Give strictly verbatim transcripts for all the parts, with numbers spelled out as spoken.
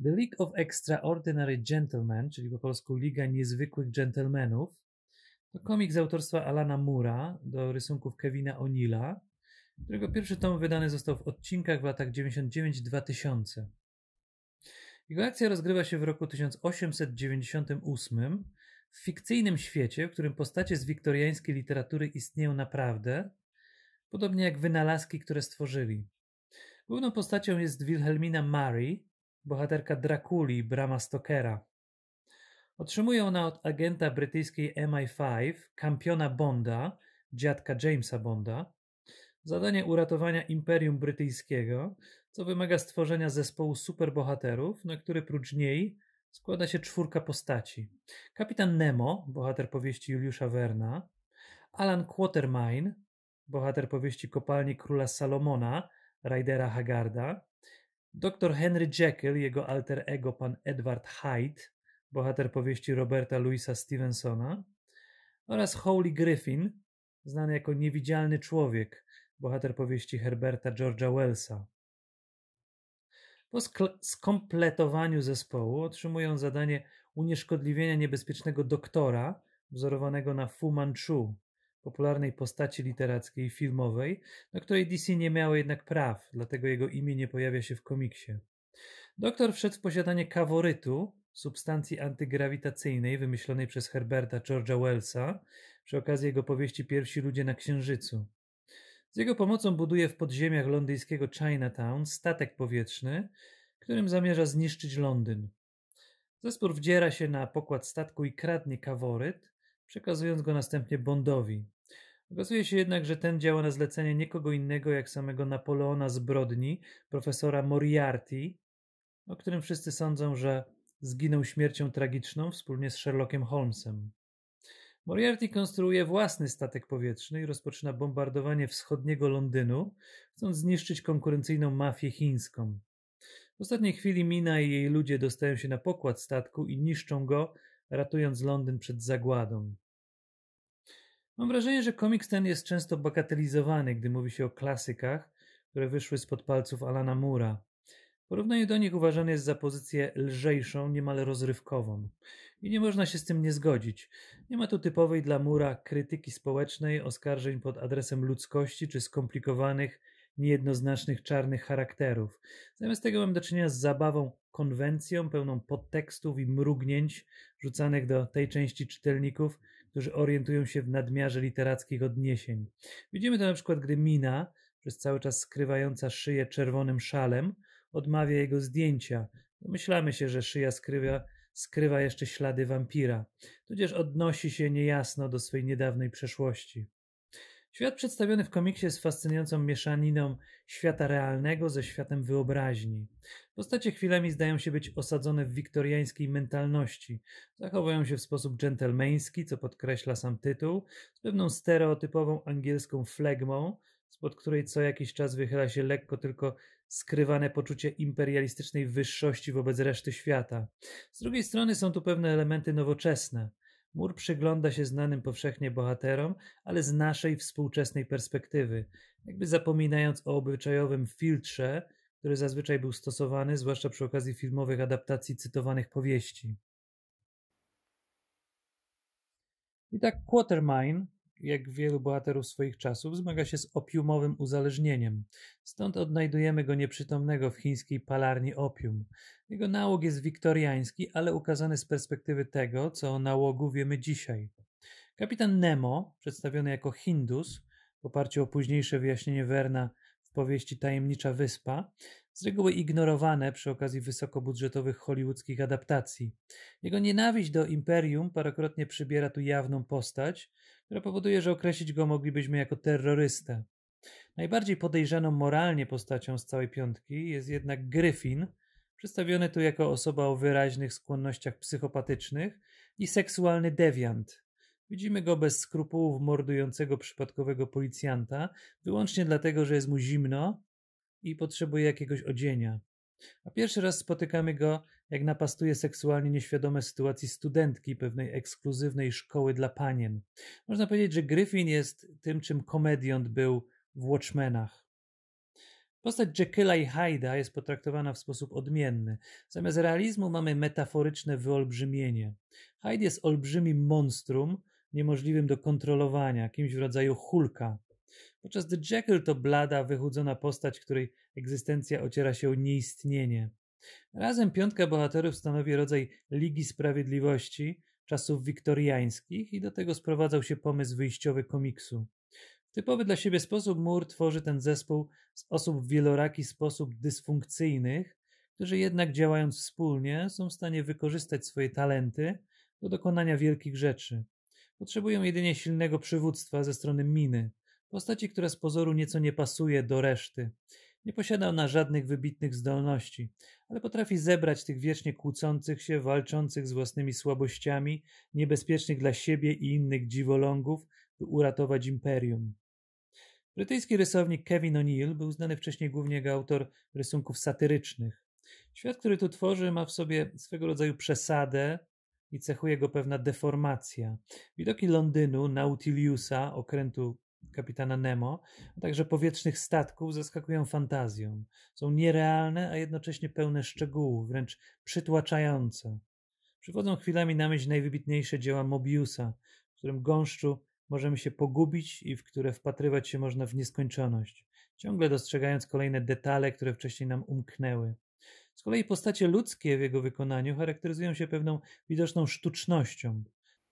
The League of Extraordinary Gentlemen, czyli po polsku Liga Niezwykłych Dżentelmenów, to komiks autorstwa Alana Moore'a do rysunków Kevina O'Neilla, którego pierwszy tom wydany został w odcinkach w latach dziewięćdziesiątym dziewiątym do dwa tysiące. Jego akcja rozgrywa się w roku tysiąc osiemset dziewięćdziesiątym ósmym w fikcyjnym świecie, w którym postacie z wiktoriańskiej literatury istnieją naprawdę, podobnie jak wynalazki, które stworzyli. Główną postacią jest Wilhelmina Mary, bohaterka Drakuli Brama Stokera. Otrzymuje ona od agenta brytyjskiej M I pięć, kampiona Bonda, dziadka Jamesa Bonda, zadanie uratowania Imperium Brytyjskiego, co wymaga stworzenia zespołu superbohaterów, na który prócz niej składa się czwórka postaci. Kapitan Nemo, bohater powieści Juliusza Verna, Alan Quatermain, bohater powieści Kopalni Króla Salomona, Rydera Haggarda, doktor Henry Jekyll, jego alter ego pan Edward Hyde, bohater powieści Roberta Louisa Stevensona, oraz Holy Griffin, znany jako Niewidzialny Człowiek, bohater powieści Herberta George'a Wellsa. Po skompletowaniu zespołu otrzymują zadanie unieszkodliwienia niebezpiecznego doktora, wzorowanego na Fu Manchu, popularnej postaci literackiej i filmowej, na której D C nie miało jednak praw, dlatego jego imię nie pojawia się w komiksie. Doktor wszedł w posiadanie kaworytu, substancji antygrawitacyjnej wymyślonej przez Herberta George'a Wellsa przy okazji jego powieści Pierwsi ludzie na Księżycu. Z jego pomocą buduje w podziemiach londyńskiego Chinatown statek powietrzny, którym zamierza zniszczyć Londyn. Zespół wdziera się na pokład statku i kradnie kaworyt, przekazując go następnie Bondowi. Okazuje się jednak, że ten działa na zlecenie nikogo innego jak samego Napoleona zbrodni, profesora Moriarty, o którym wszyscy sądzą, że zginął śmiercią tragiczną wspólnie z Sherlockiem Holmesem. Moriarty konstruuje własny statek powietrzny i rozpoczyna bombardowanie wschodniego Londynu, chcąc zniszczyć konkurencyjną mafię chińską. W ostatniej chwili Mina i jej ludzie dostają się na pokład statku i niszczą go, ratując Londyn przed zagładą. Mam wrażenie, że komiks ten jest często bagatelizowany, gdy mówi się o klasykach, które wyszły spod palców Alana Moore'a. W porównaniu do nich uważany jest za pozycję lżejszą, niemal rozrywkową. I nie można się z tym nie zgodzić. Nie ma tu typowej dla Moore'a krytyki społecznej, oskarżeń pod adresem ludzkości czy skomplikowanych, niejednoznacznych czarnych charakterów. Zamiast tego mam do czynienia z zabawą konwencją pełną podtekstów i mrugnięć rzucanych do tej części czytelników, którzy orientują się w nadmiarze literackich odniesień. Widzimy to na przykład, gdy Mina, przez cały czas skrywająca szyję czerwonym szalem, odmawia jego zdjęcia. Domyślamy się, że szyja skrywa, skrywa jeszcze ślady wampira, tudzież odnosi się niejasno do swej niedawnej przeszłości. Świat przedstawiony w komiksie jest fascynującą mieszaniną świata realnego ze światem wyobraźni. Postacie chwilami zdają się być osadzone w wiktoriańskiej mentalności. Zachowują się w sposób dżentelmeński, co podkreśla sam tytuł, z pewną stereotypową angielską flegmą, spod której co jakiś czas wychyla się lekko tylko skrywane poczucie imperialistycznej wyższości wobec reszty świata. Z drugiej strony są tu pewne elementy nowoczesne. Moore przygląda się znanym powszechnie bohaterom, ale z naszej współczesnej perspektywy, jakby zapominając o obyczajowym filtrze, który zazwyczaj był stosowany, zwłaszcza przy okazji filmowych adaptacji cytowanych powieści. I tak Quatermain, jak wielu bohaterów swoich czasów, zmaga się z opiumowym uzależnieniem. Stąd odnajdujemy go nieprzytomnego w chińskiej palarni opium. Jego nałóg jest wiktoriański, ale ukazany z perspektywy tego, co o nałogu wiemy dzisiaj. Kapitan Nemo, przedstawiony jako Hindus, w oparciu o późniejsze wyjaśnienie Verna w powieści Tajemnicza Wyspa, z reguły ignorowane przy okazji wysokobudżetowych hollywoodzkich adaptacji. Jego nienawiść do imperium parokrotnie przybiera tu jawną postać, która powoduje, że określić go moglibyśmy jako terrorystę. Najbardziej podejrzaną moralnie postacią z całej piątki jest jednak Griffin, przedstawiony tu jako osoba o wyraźnych skłonnościach psychopatycznych i seksualny dewiant. Widzimy go bez skrupułów mordującego przypadkowego policjanta, wyłącznie dlatego, że jest mu zimno i potrzebuje jakiegoś odzienia. A pierwszy raz spotykamy go, jak napastuje seksualnie nieświadome sytuacji studentki pewnej ekskluzywnej szkoły dla panien. Można powiedzieć, że Griffin jest tym, czym komediant był w Watchmenach. Postać Jekylla i Hyda jest potraktowana w sposób odmienny. Zamiast realizmu mamy metaforyczne wyolbrzymienie. Hyde jest olbrzymim monstrum, niemożliwym do kontrolowania, kimś w rodzaju Hulka. Podczas gdy Jekyll to blada, wychudzona postać, której egzystencja ociera się o nieistnienie. Razem piątka bohaterów stanowi rodzaj Ligi Sprawiedliwości czasów wiktoriańskich i do tego sprowadzał się pomysł wyjściowy komiksu. W typowy dla siebie sposób Moore tworzy ten zespół z osób w wieloraki sposób dysfunkcyjnych, którzy jednak działając wspólnie są w stanie wykorzystać swoje talenty do dokonania wielkich rzeczy. Potrzebują jedynie silnego przywództwa ze strony Miny, postaci, która z pozoru nieco nie pasuje do reszty. Nie posiada ona żadnych wybitnych zdolności, ale potrafi zebrać tych wiecznie kłócących się, walczących z własnymi słabościami, niebezpiecznych dla siebie i innych dziwolągów, by uratować imperium. Brytyjski rysownik Kevin O'Neill był znany wcześniej głównie jako autor rysunków satyrycznych. Świat, który tu tworzy, ma w sobie swego rodzaju przesadę i cechuje go pewna deformacja. Widoki Londynu, Nautiliusa, okrętu kapitana Nemo, a także powietrznych statków zaskakują fantazją. Są nierealne, a jednocześnie pełne szczegółów, wręcz przytłaczające. Przychodzą chwilami na myśl najwybitniejsze dzieła Mobiusa, w którym gąszczu możemy się pogubić i w które wpatrywać się można w nieskończoność, ciągle dostrzegając kolejne detale, które wcześniej nam umknęły. Z kolei postacie ludzkie w jego wykonaniu charakteryzują się pewną widoczną sztucznością.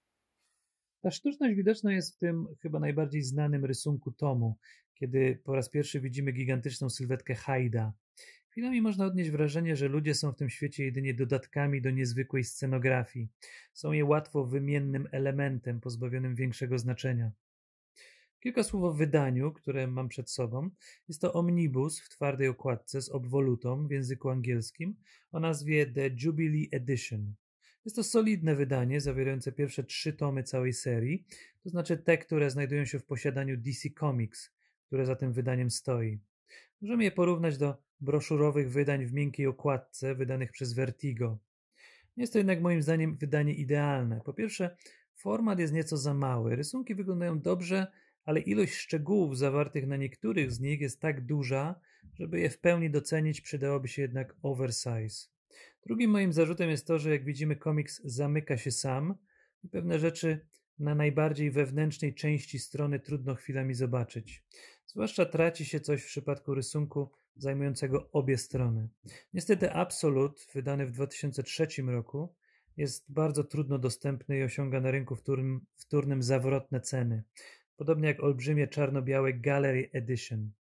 Ta sztuczność widoczna jest w tym chyba najbardziej znanym rysunku tomu, kiedy po raz pierwszy widzimy gigantyczną sylwetkę Hyda. Chwilami można odnieść wrażenie, że ludzie są w tym świecie jedynie dodatkami do niezwykłej scenografii. Są je łatwo wymiennym elementem, pozbawionym większego znaczenia. Kilka słów o wydaniu, które mam przed sobą. Jest to omnibus w twardej okładce z obwolutą w języku angielskim o nazwie The Jubilee Edition. Jest to solidne wydanie zawierające pierwsze trzy tomy całej serii, to znaczy te, które znajdują się w posiadaniu D C Comics, które za tym wydaniem stoi. Możemy je porównać do broszurowych wydań w miękkiej okładce wydanych przez Vertigo. Nie jest to jednak moim zdaniem wydanie idealne. Po pierwsze, format jest nieco za mały, rysunki wyglądają dobrze, ale ilość szczegółów zawartych na niektórych z nich jest tak duża, żeby je w pełni docenić, przydałoby się jednak oversize. Drugim moim zarzutem jest to, że jak widzimy, komiks zamyka się sam i pewne rzeczy na najbardziej wewnętrznej części strony trudno chwilami zobaczyć. Zwłaszcza traci się coś w przypadku rysunku zajmującego obie strony. Niestety Absolut, wydany w dwa tysiące trzecim roku, jest bardzo trudno dostępny i osiąga na rynku wtórnym, wtórnym zawrotne ceny. Podobnie jak olbrzymie czarno-białe Gallery Edition.